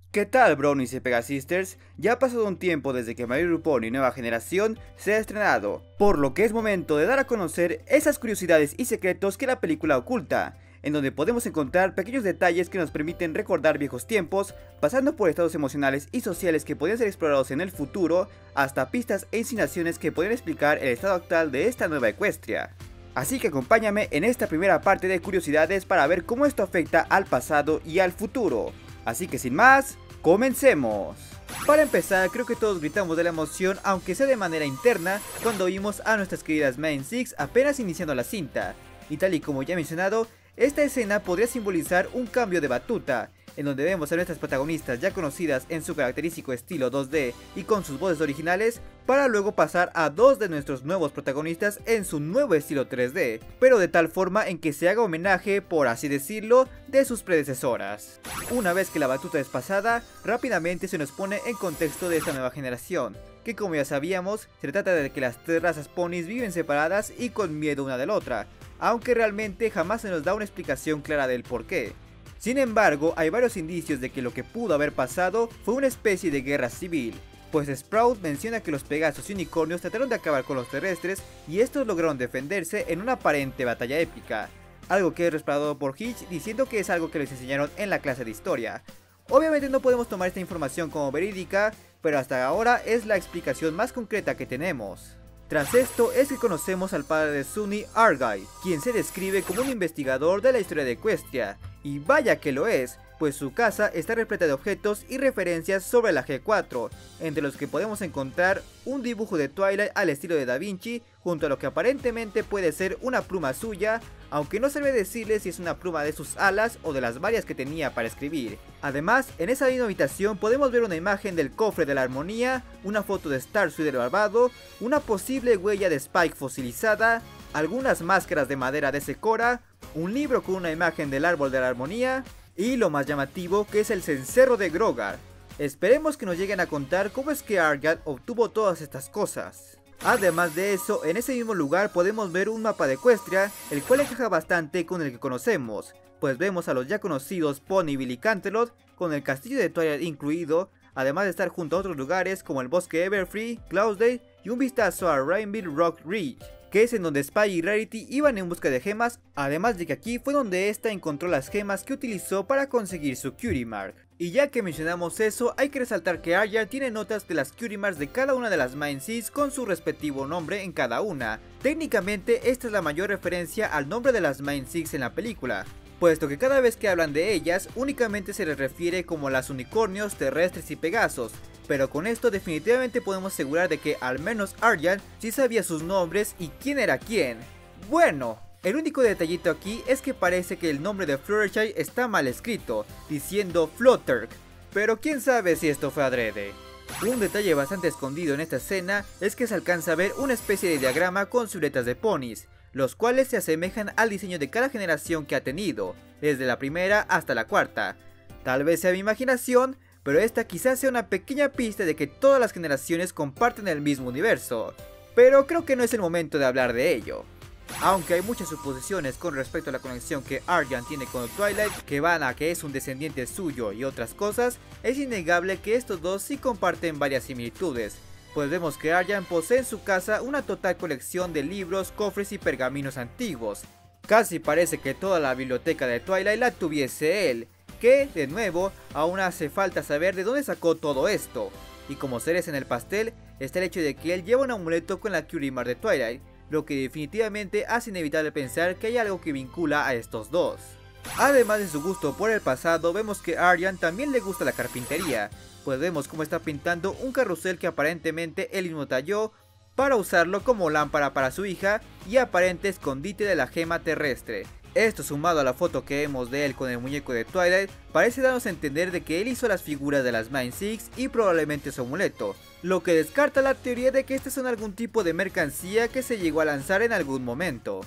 ¿Qué tal, Brownies y Pegasisters? Ya ha pasado un tiempo desde que My Little Pony Nueva Generación se ha estrenado, por lo que es momento de dar a conocer esas curiosidades y secretos que la película oculta, en donde podemos encontrar pequeños detalles que nos permiten recordar viejos tiempos, pasando por estados emocionales y sociales que podrían ser explorados en el futuro, hasta pistas e insinuaciones que podrían explicar el estado actual de esta nueva Equestria. Así que acompáñame en esta primera parte de curiosidades para ver cómo esto afecta al pasado y al futuro. Así que sin más, comencemos. Para empezar, creo que todos gritamos de la emoción, aunque sea de manera interna, cuando vimos a nuestras queridas Main Six apenas iniciando la cinta. Y tal y como ya he mencionado, esta escena podría simbolizar un cambio de batuta, en donde vemos a nuestras protagonistas ya conocidas en su característico estilo 2D y con sus voces originales, para luego pasar a dos de nuestros nuevos protagonistas en su nuevo estilo 3D, pero de tal forma en que se haga homenaje, por así decirlo, de sus predecesoras. Una vez que la batuta es pasada, rápidamente se nos pone en contexto de esta nueva generación, que como ya sabíamos, se trata de que las tres razas ponis viven separadas y con miedo una de la otra, aunque realmente jamás se nos da una explicación clara del porqué. Sin embargo, hay varios indicios de que lo que pudo haber pasado fue una especie de guerra civil, pues Sprout menciona que los Pegasos y Unicornios trataron de acabar con los terrestres y estos lograron defenderse en una aparente batalla épica, algo que es respaldado por Hitch diciendo que es algo que les enseñaron en la clase de historia. Obviamente no podemos tomar esta información como verídica, pero hasta ahora es la explicación más concreta que tenemos. Tras esto es que conocemos al padre de Sunny, Argyle, quien se describe como un investigador de la historia de Equestria, y vaya que lo es, pues su casa está repleta de objetos y referencias sobre la G4, entre los que podemos encontrar un dibujo de Twilight al estilo de Da Vinci, junto a lo que aparentemente puede ser una pluma suya, aunque no se debe decirle si es una pluma de sus alas o de las varias que tenía para escribir. Además, en esa misma habitación podemos ver una imagen del cofre de la armonía, una foto de Starsweed el Barbado, una posible huella de Spike fosilizada, algunas máscaras de madera de Secora, un libro con una imagen del árbol de la armonía, y lo más llamativo, que es el cencerro de Grogar. Esperemos que nos lleguen a contar cómo es que Argyle obtuvo todas estas cosas. Además de eso, en ese mismo lugar podemos ver un mapa de Equestria, el cual encaja bastante con el que conocemos, pues vemos a los ya conocidos Pony, Bill y Canterlot, con el castillo de Twilight incluido, además de estar junto a otros lugares como el bosque Everfree, Cloudsdale y un vistazo a Rainbow Rock Ridge, que es en donde Spike y Rarity iban en busca de gemas, además de que aquí fue donde esta encontró las gemas que utilizó para conseguir su Cutie Mark. Y ya que mencionamos eso, hay que resaltar que Arya tiene notas de las Cutie Marks de cada una de las Main Six con su respectivo nombre en cada una. Técnicamente esta es la mayor referencia al nombre de las Main Six en la película, puesto que cada vez que hablan de ellas únicamente se les refiere como las unicornios, terrestres y pegasos, pero con esto definitivamente podemos asegurar de que al menos Arya sí sabía sus nombres y quién era quién. Bueno, el único detallito aquí es que parece que el nombre de Fluttershy está mal escrito, diciendo Flutterk, pero quién sabe si esto fue adrede. Un detalle bastante escondido en esta escena es que se alcanza a ver una especie de diagrama con siluetas de ponis, los cuales se asemejan al diseño de cada generación que ha tenido, desde la primera hasta la cuarta. Tal vez sea mi imaginación, pero esta quizás sea una pequeña pista de que todas las generaciones comparten el mismo universo, pero creo que no es el momento de hablar de ello. Aunque hay muchas suposiciones con respecto a la conexión que Arya tiene con Twilight, que van a que es un descendiente suyo y otras cosas, es innegable que estos dos sí comparten varias similitudes, pues vemos que Arya posee en su casa una total colección de libros, cofres y pergaminos antiguos. Casi parece que toda la biblioteca de Twilight la tuviese él, que, de nuevo, aún hace falta saber de dónde sacó todo esto. Y como cereza en el pastel, está el hecho de que él lleva un amuleto con la Cutie Mark de Twilight, lo que definitivamente hace inevitable pensar que hay algo que vincula a estos dos. Además de su gusto por el pasado, vemos que a Arya también le gusta la carpintería, pues vemos cómo está pintando un carrusel que aparentemente él mismo talló para usarlo como lámpara para su hija y aparente escondite de la gema terrestre. Esto sumado a la foto que vemos de él con el muñeco de Twilight, parece darnos a entender de que él hizo las figuras de las Main Six y probablemente su amuleto, lo que descarta la teoría de que estas son algún tipo de mercancía que se llegó a lanzar en algún momento.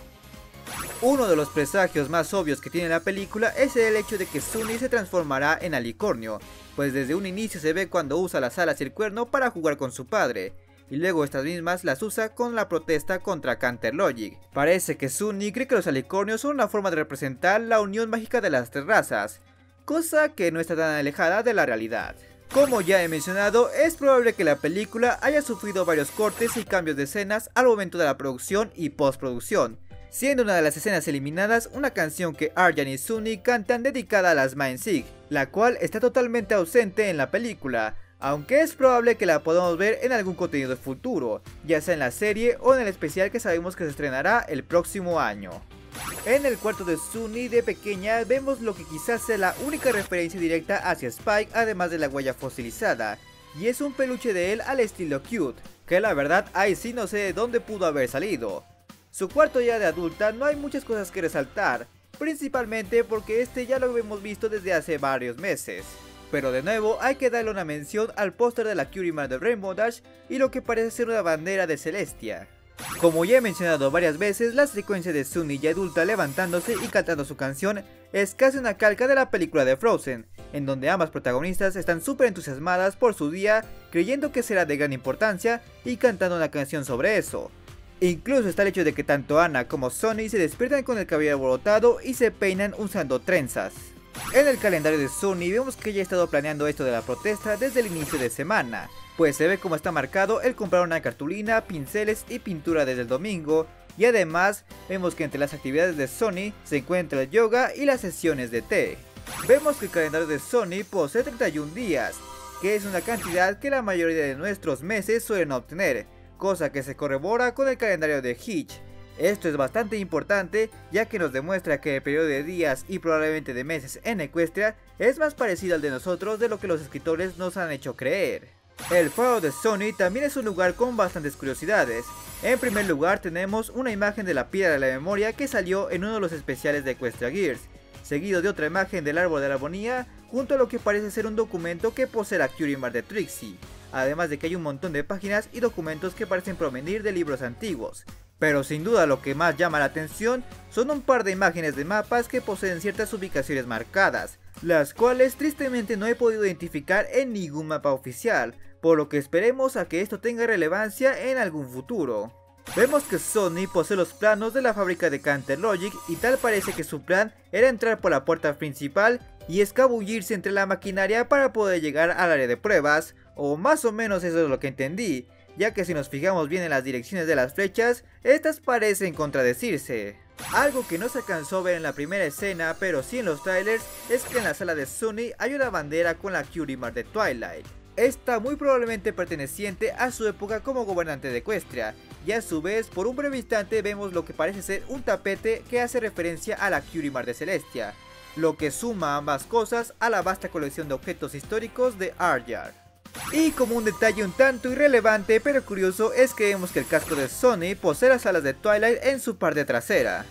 Uno de los presagios más obvios que tiene la película es el hecho de que Sunny se transformará en alicornio, pues desde un inicio se ve cuando usa las alas y el cuerno para jugar con su padre, y luego estas mismas las usa con la protesta contra Canterlogic. Parece que Sunny cree que los alicornios son una forma de representar la unión mágica de las tres razas, cosa que no está tan alejada de la realidad. Como ya he mencionado, es probable que la película haya sufrido varios cortes y cambios de escenas al momento de la producción y postproducción, siendo una de las escenas eliminadas una canción que Aryan y Sunny cantan dedicada a las Mine-Sig, la cual está totalmente ausente en la película, aunque es probable que la podamos ver en algún contenido futuro, ya sea en la serie o en el especial que sabemos que se estrenará el próximo año. En el cuarto de Sunny de pequeña vemos lo que quizás sea la única referencia directa hacia Spike, además de la huella fosilizada, y es un peluche de él al estilo cute, que la verdad ahí sí no sé de dónde pudo haber salido. Su cuarto ya de adulta no hay muchas cosas que resaltar, principalmente porque este ya lo hemos visto desde hace varios meses. Pero de nuevo hay que darle una mención al póster de la Cutie Mark de Rainbow Dash y lo que parece ser una bandera de Celestia. Como ya he mencionado varias veces, la secuencia de Sunny ya adulta levantándose y cantando su canción es casi una calca de la película de Frozen, en donde ambas protagonistas están súper entusiasmadas por su día, creyendo que será de gran importancia y cantando una canción sobre eso. Incluso está el hecho de que tanto Anna como Sunny se despiertan con el cabello alborotado y se peinan usando trenzas. En el calendario de Sunny vemos que ella ha estado planeando esto de la protesta desde el inicio de semana, pues se ve como está marcado el comprar una cartulina, pinceles y pintura desde el domingo, y además vemos que entre las actividades de Sunny se encuentra el yoga y las sesiones de té. Vemos que el calendario de Sunny posee 31 días, que es una cantidad que la mayoría de nuestros meses suelen obtener, cosa que se corrobora con el calendario de Hitch. Esto es bastante importante, ya que nos demuestra que el periodo de días y probablemente de meses en Equestria es más parecido al de nosotros de lo que los escritores nos han hecho creer. El faro de Sunny también es un lugar con bastantes curiosidades. En primer lugar tenemos una imagen de la piedra de la memoria que salió en uno de los especiales de Equestria Gears, seguido de otra imagen del árbol de la armonía, junto a lo que parece ser un documento que posee la Cutie Mark de Trixie, además de que hay un montón de páginas y documentos que parecen provenir de libros antiguos. Pero sin duda lo que más llama la atención son un par de imágenes de mapas que poseen ciertas ubicaciones marcadas, las cuales tristemente no he podido identificar en ningún mapa oficial, por lo que esperemos a que esto tenga relevancia en algún futuro. Vemos que Sunny posee los planos de la fábrica de Canterlogic y tal parece que su plan era entrar por la puerta principal y escabullirse entre la maquinaria para poder llegar al área de pruebas, o más o menos eso es lo que entendí, ya que si nos fijamos bien en las direcciones de las flechas, estas parecen contradecirse. Algo que no se alcanzó a ver en la primera escena, pero sí en los trailers, es que en la sala de Sunny hay una bandera con la Cutie Mark de Twilight. Esta muy probablemente perteneciente a su época como gobernante de Equestria, y a su vez por un breve instante vemos lo que parece ser un tapete que hace referencia a la Cutie Mark de Celestia, lo que suma ambas cosas a la vasta colección de objetos históricos de Argyll. Y como un detalle un tanto irrelevante pero curioso es que vemos que el casco de Sunny posee las alas de Twilight en su parte trasera.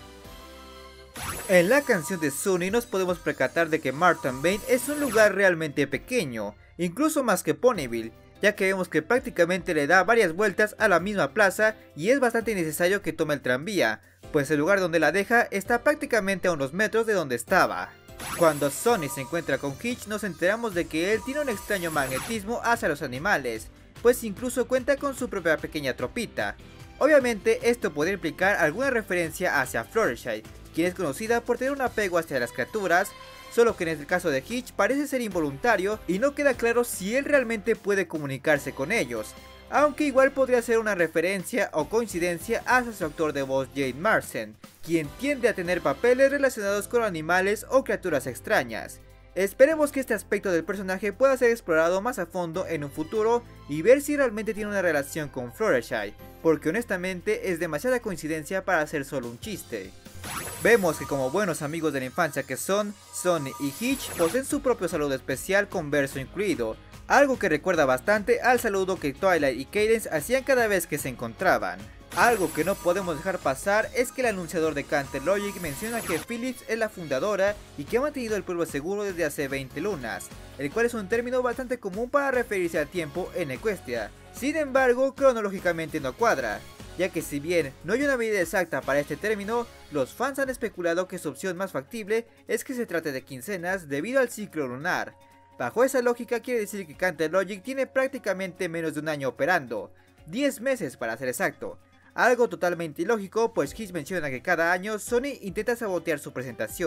En la canción de Sunny nos podemos percatar de que Martin Bane es un lugar realmente pequeño, incluso más que Ponyville, ya que vemos que prácticamente le da varias vueltas a la misma plaza y es bastante innecesario que tome el tranvía, pues el lugar donde la deja está prácticamente a unos metros de donde estaba. Cuando Sunny se encuentra con Hitch nos enteramos de que él tiene un extraño magnetismo hacia los animales, pues incluso cuenta con su propia pequeña tropita. Obviamente esto podría implicar alguna referencia hacia Fluttershy, quien es conocida por tener un apego hacia las criaturas, solo que en el caso de Hitch parece ser involuntario y no queda claro si él realmente puede comunicarse con ellos, aunque igual podría ser una referencia o coincidencia hacia su actor de voz Jane Marsden, quien tiende a tener papeles relacionados con animales o criaturas extrañas. Esperemos que este aspecto del personaje pueda ser explorado más a fondo en un futuro y ver si realmente tiene una relación con Fluttershy, porque honestamente es demasiada coincidencia para ser solo un chiste. Vemos que como buenos amigos de la infancia que son, Sunny y Hitch poseen su propio saludo especial con verso incluido, algo que recuerda bastante al saludo que Twilight y Cadance hacían cada vez que se encontraban. Algo que no podemos dejar pasar es que el anunciador de Canterlogic menciona que Phillips es la fundadora y que ha mantenido el pueblo seguro desde hace 20 lunas, el cual es un término bastante común para referirse al tiempo en Equestria. Sin embargo, cronológicamente no cuadra, ya que si bien no hay una medida exacta para este término, los fans han especulado que su opción más factible es que se trate de quincenas debido al ciclo lunar. Bajo esa lógica quiere decir que Canterlogic tiene prácticamente menos de un año operando, 10 meses para ser exacto. Algo totalmente ilógico, pues Hitch menciona que cada año Sony intenta sabotear su presentación,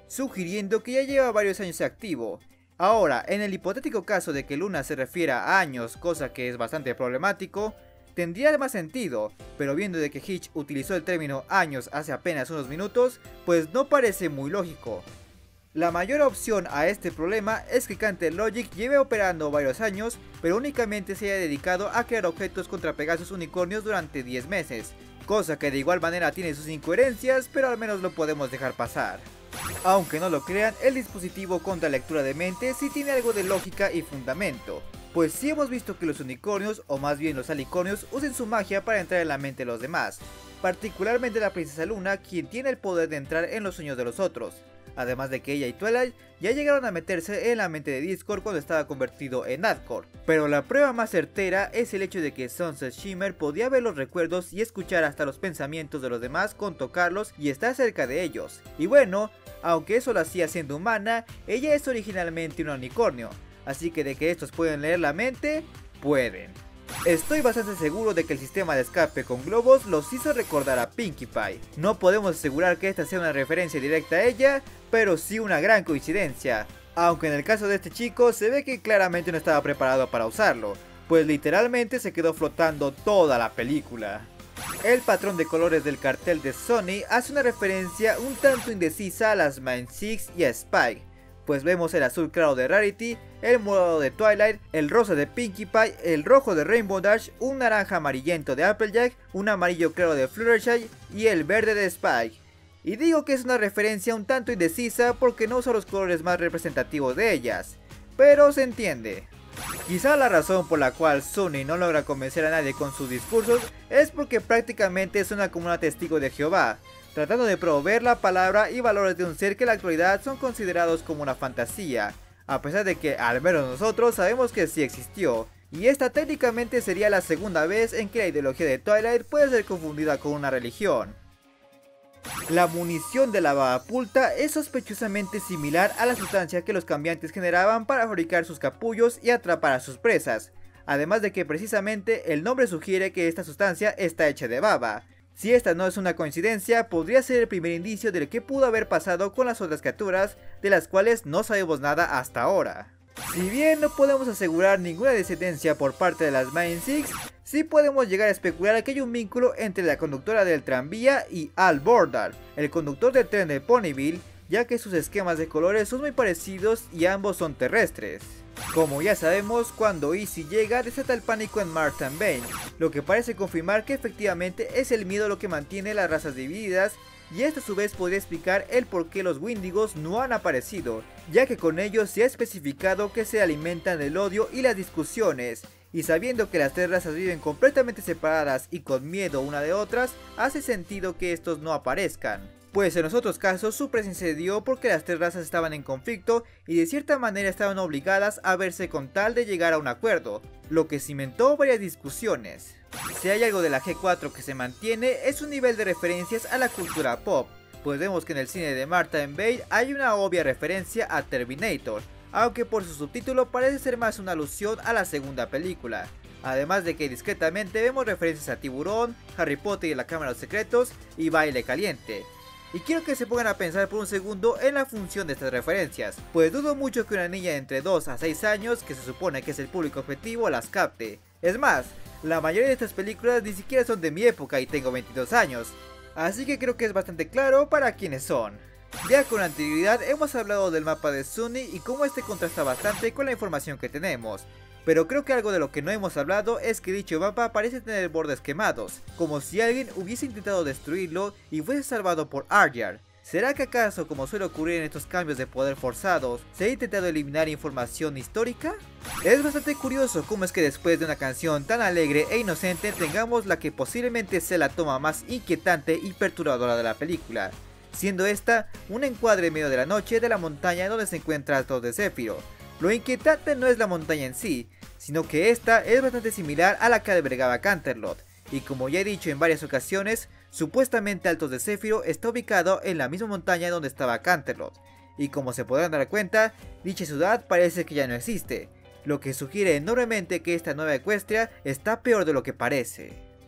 sugiriendo que ya lleva varios años activo. Ahora, en el hipotético caso de que Luna se refiera a años, cosa que es bastante problemático, tendría más sentido, pero viendo de que Hitch utilizó el término años hace apenas unos minutos, pues no parece muy lógico. La mayor opción a este problema es que Canter Logic lleve operando varios años, pero únicamente se haya dedicado a crear objetos contra Pegasus unicornios durante 10 meses, cosa que de igual manera tiene sus incoherencias, pero al menos lo podemos dejar pasar. Aunque no lo crean, el dispositivo contra lectura de mente sí tiene algo de lógica y fundamento, pues sí hemos visto que los unicornios, o más bien los alicornios, usen su magia para entrar en la mente de los demás, particularmente la princesa Luna, quien tiene el poder de entrar en los sueños de los otros. Además de que ella y Twilight ya llegaron a meterse en la mente de Discord cuando estaba convertido en Nadcore. Pero la prueba más certera es el hecho de que Sunset Shimmer podía ver los recuerdos y escuchar hasta los pensamientos de los demás con tocarlos y estar cerca de ellos. Y bueno, aunque eso lo hacía siendo humana, ella es originalmente un unicornio, así que de que estos pueden leer la mente, pueden. Estoy bastante seguro de que el sistema de escape con globos los hizo recordar a Pinkie Pie. No podemos asegurar que esta sea una referencia directa a ella, pero sí una gran coincidencia. Aunque en el caso de este chico se ve que claramente no estaba preparado para usarlo, pues literalmente se quedó flotando toda la película. El patrón de colores del cartel de Sony hace una referencia un tanto indecisa a las Mind Six y a Spike, pues vemos el azul claro de Rarity, el morado de Twilight, el rosa de Pinkie Pie, el rojo de Rainbow Dash, un naranja amarillento de Applejack, un amarillo claro de Fluttershy y el verde de Spike. Y digo que es una referencia un tanto indecisa porque no usa los colores más representativos de ellas, pero se entiende. Quizá la razón por la cual Sony no logra convencer a nadie con sus discursos es porque prácticamente suena como una testigo de Jehová, tratando de promover la palabra y valores de un ser que en la actualidad son considerados como una fantasía, a pesar de que al menos nosotros sabemos que sí existió, y esta técnicamente sería la segunda vez en que la ideología de Twilight puede ser confundida con una religión. La munición de la Babapulta es sospechosamente similar a la sustancia que los cambiantes generaban para fabricar sus capullos y atrapar a sus presas, además de que precisamente el nombre sugiere que esta sustancia está hecha de baba. Si esta no es una coincidencia, podría ser el primer indicio de lo que pudo haber pasado con las otras criaturas, de las cuales no sabemos nada hasta ahora. Si bien no podemos asegurar ninguna descendencia por parte de las Mind Six, sí podemos llegar a especular que hay un vínculo entre la conductora del tranvía y Al Bordar, el conductor del tren de Ponyville, ya que sus esquemas de colores son muy parecidos y ambos son terrestres. Como ya sabemos, cuando Easy llega desata el pánico en Martin Bane, lo que parece confirmar que efectivamente es el miedo lo que mantiene las razas divididas, y esto a su vez podría explicar el por qué los Wendigos no han aparecido, ya que con ellos se ha especificado que se alimentan del odio y las discusiones, y sabiendo que las tres razas viven completamente separadas y con miedo una de otras, hace sentido que estos no aparezcan. Pues en los otros casos su presencia se dio porque las tres razas estaban en conflicto y de cierta manera estaban obligadas a verse con tal de llegar a un acuerdo, lo que cimentó varias discusiones. Si hay algo de la G4 que se mantiene es un nivel de referencias a la cultura pop, pues vemos que en el cine de Martin Bane hay una obvia referencia a Terminator, aunque por su subtítulo parece ser más una alusión a la segunda película. Además de que discretamente vemos referencias a Tiburón, Harry Potter y la Cámara de los Secretos y Baile Caliente. Y quiero que se pongan a pensar por un segundo en la función de estas referencias, pues dudo mucho que una niña de entre 2 a 6 años, que se supone que es el público objetivo, las capte. Es más, la mayoría de estas películas ni siquiera son de mi época y tengo 22 años, así que creo que es bastante claro para quiénes son. Ya con anterioridad hemos hablado del mapa de Sunny y cómo este contrasta bastante con la información que tenemos. Pero creo que algo de lo que no hemos hablado es que dicho mapa parece tener bordes quemados, como si alguien hubiese intentado destruirlo y fuese salvado por Aryar. ¿Será que acaso, como suele ocurrir en estos cambios de poder forzados, se ha intentado eliminar información histórica? Es bastante curioso cómo es que después de una canción tan alegre e inocente tengamos la que posiblemente sea la toma más inquietante y perturbadora de la película, siendo esta un encuadre en medio de la noche de la montaña donde se encuentra Altos de Zéfiro. Lo inquietante no es la montaña en sí, sino que esta es bastante similar a la que albergaba Canterlot, y como ya he dicho en varias ocasiones, supuestamente Altos de Zéfiro está ubicado en la misma montaña donde estaba Canterlot, y como se podrán dar cuenta, dicha ciudad parece que ya no existe, lo que sugiere enormemente que esta nueva Equestria está peor de lo que parece.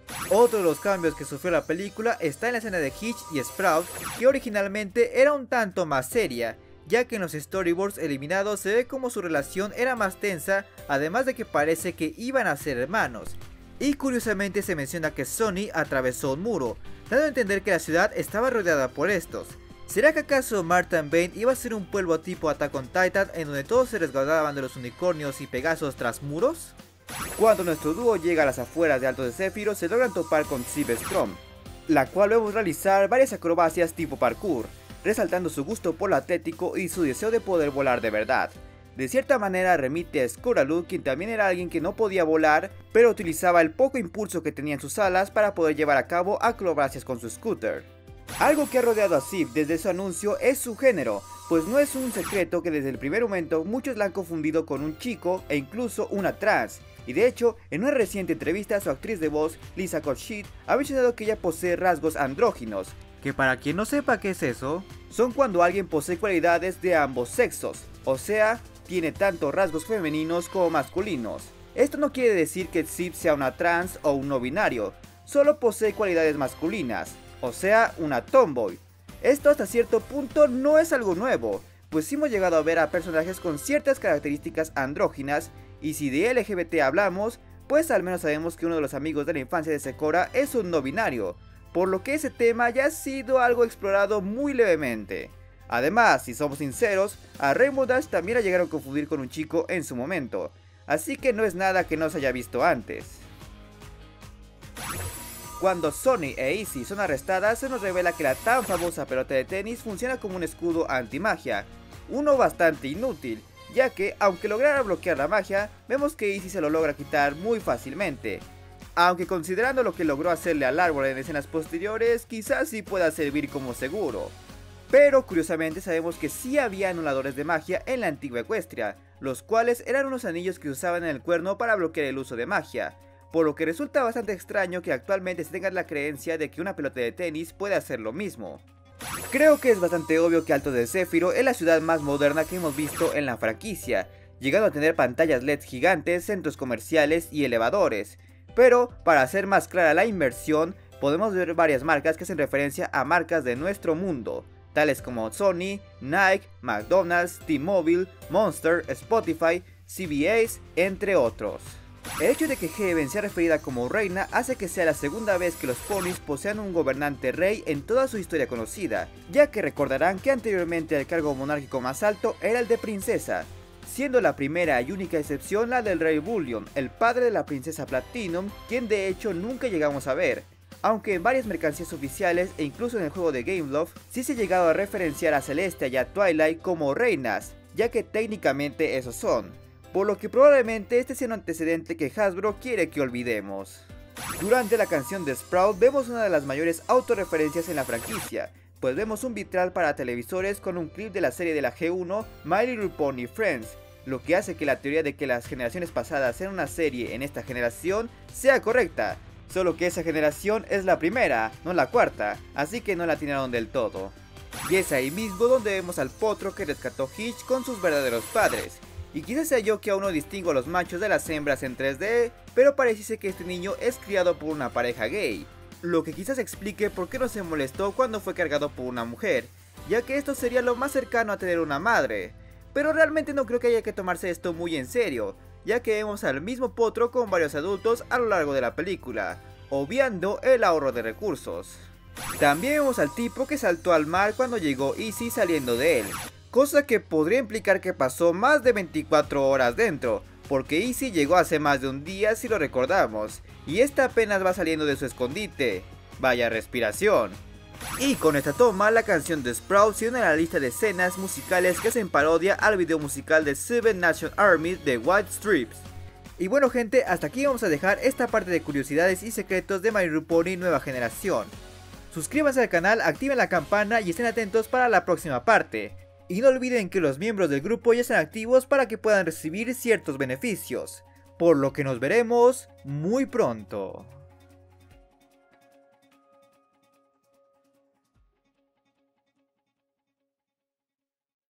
Otro de los cambios que sufrió la película está en la escena de Hitch y Sprout, que originalmente era un tanto más seria, ya que en los storyboards eliminados se ve como su relación era más tensa, además de que parece que iban a ser hermanos. Y curiosamente se menciona que Sonny atravesó un muro, dando a entender que la ciudad estaba rodeada por estos. ¿Será que acaso Martin Bane iba a ser un pueblo tipo Attack on Titan en donde todos se resguardaban de los unicornios y Pegasos tras muros? Cuando nuestro dúo llega a las afueras de Alto de Zephyros se logran topar con Sib Strom, la cual vemos realizar varias acrobacias tipo parkour, resaltando su gusto por lo atlético y su deseo de poder volar de verdad. De cierta manera remite a Scouraloo, quien también era alguien que no podía volar, pero utilizaba el poco impulso que tenía en sus alas para poder llevar a cabo acrobacias con su scooter. Algo que ha rodeado a Sib desde su anuncio es su género, pues no es un secreto que desde el primer momento muchos la han confundido con un chico e incluso una trans. Y de hecho, en una reciente entrevista su actriz de voz, Lisa Kudrow, ha mencionado que ella posee rasgos andróginos, que para quien no sepa qué es eso, son cuando alguien posee cualidades de ambos sexos, o sea, tiene tanto rasgos femeninos como masculinos. Esto no quiere decir que Sib sea una trans o un no binario, solo posee cualidades masculinas, o sea, una tomboy. Esto hasta cierto punto no es algo nuevo, pues sí hemos llegado a ver a personajes con ciertas características andróginas, y si de LGBT hablamos, pues al menos sabemos que uno de los amigos de la infancia de Sakura es un no binario, por lo que ese tema ya ha sido algo explorado muy levemente. Además, si somos sinceros, a Rainbow Dash también la llegaron a confundir con un chico en su momento, así que no es nada que no se haya visto antes. Cuando Sonny e Izzy son arrestadas, se nos revela que la tan famosa pelota de tenis funciona como un escudo antimagia, uno bastante inútil, ya que aunque lograra bloquear la magia, vemos que Izzy se lo logra quitar muy fácilmente. Aunque considerando lo que logró hacerle al árbol en escenas posteriores, quizás sí pueda servir como seguro. Pero curiosamente sabemos que sí había anuladores de magia en la antigua Equestria, los cuales eran unos anillos que usaban en el cuerno para bloquear el uso de magia, por lo que resulta bastante extraño que actualmente se tenga la creencia de que una pelota de tenis puede hacer lo mismo. Creo que es bastante obvio que Alto de Zephyro es la ciudad más moderna que hemos visto en la franquicia, llegando a tener pantallas LED gigantes, centros comerciales y elevadores. Pero, para hacer más clara la inmersión, podemos ver varias marcas que hacen referencia a marcas de nuestro mundo, tales como Sony, Nike, McDonald's, T-Mobile, Monster, Spotify, CBS, entre otros. El hecho de que Heaven sea referida como reina hace que sea la segunda vez que los ponis posean un gobernante rey en toda su historia conocida, ya que recordarán que anteriormente el cargo monárquico más alto era el de princesa, siendo la primera y única excepción la del rey Bullion, el padre de la princesa Platinum, quien de hecho nunca llegamos a ver, aunque en varias mercancías oficiales e incluso en el juego de Gameloft sí se ha llegado a referenciar a Celestia y a Twilight como reinas, ya que técnicamente esos son, por lo que probablemente este sea un antecedente que Hasbro quiere que olvidemos. Durante la canción de Sprout vemos una de las mayores autorreferencias en la franquicia, pues vemos un vitral para televisores con un clip de la serie de la G1 My Little Pony Friends, lo que hace que la teoría de que las generaciones pasadas eran una serie en esta generación sea correcta, solo que esa generación es la primera, no la cuarta, así que no la atinaron del todo. Y es ahí mismo donde vemos al potro que rescató Hitch con sus verdaderos padres. Y quizás sea yo que aún no distingo a los machos de las hembras en 3D, pero parece que este niño es criado por una pareja gay, lo que quizás explique por qué no se molestó cuando fue cargado por una mujer, ya que esto sería lo más cercano a tener una madre. Pero realmente no creo que haya que tomarse esto muy en serio, ya que vemos al mismo potro con varios adultos a lo largo de la película, obviando el ahorro de recursos. También vemos al tipo que saltó al mar cuando llegó Izzy saliendo de él, cosa que podría implicar que pasó más de 24 horas dentro, porque Izzy llegó hace más de un día si lo recordamos, y esta apenas va saliendo de su escondite. Vaya respiración. Y con esta toma, la canción de Sprout se une a la lista de escenas musicales que hacen parodia al video musical de Seven Nation Army de White Stripes. Y bueno gente, hasta aquí vamos a dejar esta parte de curiosidades y secretos de My Little Pony Nueva Generación. Suscríbanse al canal, activen la campana y estén atentos para la próxima parte. Y no olviden que los miembros del grupo ya están activos para que puedan recibir ciertos beneficios, por lo que nos veremos muy pronto.